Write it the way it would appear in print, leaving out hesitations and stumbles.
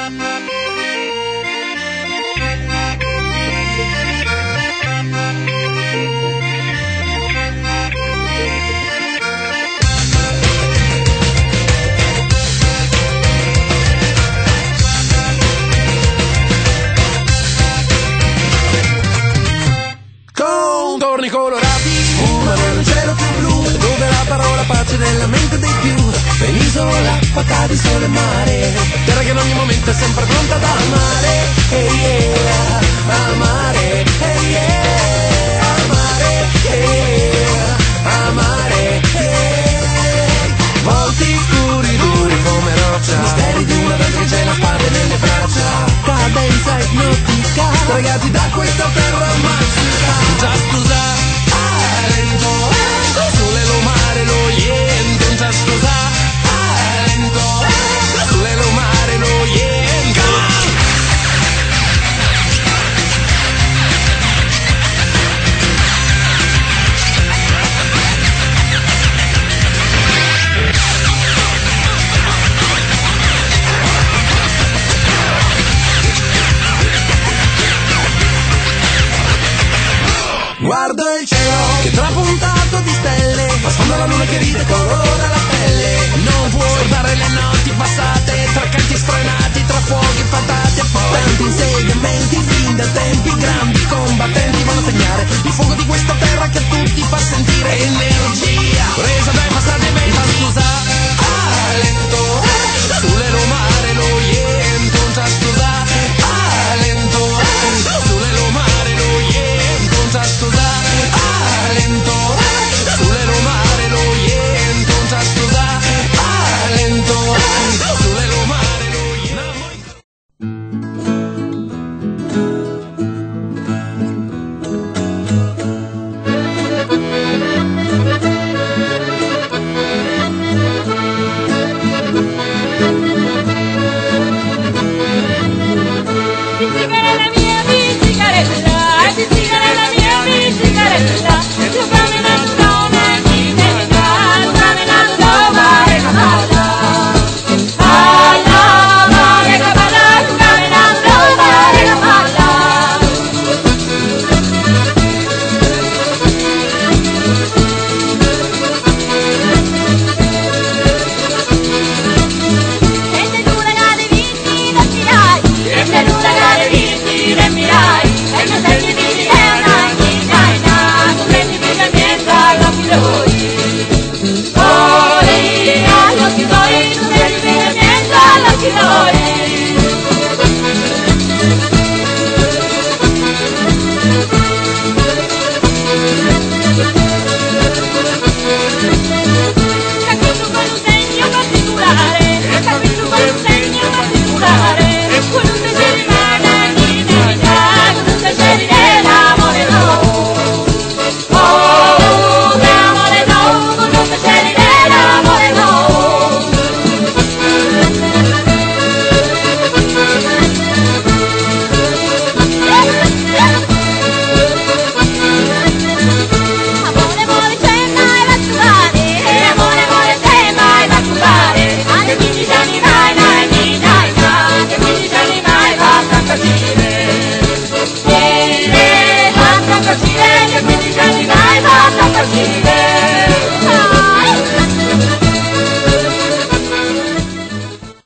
Contorni colorati fumano in un cielo più blu, dove la parola pace nella mente dei più. Penisola fatta di sole e mare, terra che in ogni momento è sempre pronta ad amare. Hey yeah, amare, hey yeah, amare, hey yeah, amare, hey. Volti scuri, duri come roccia, misteri di una danza che c'è la spada nelle braccia. Cadenza ipnotica, stregati da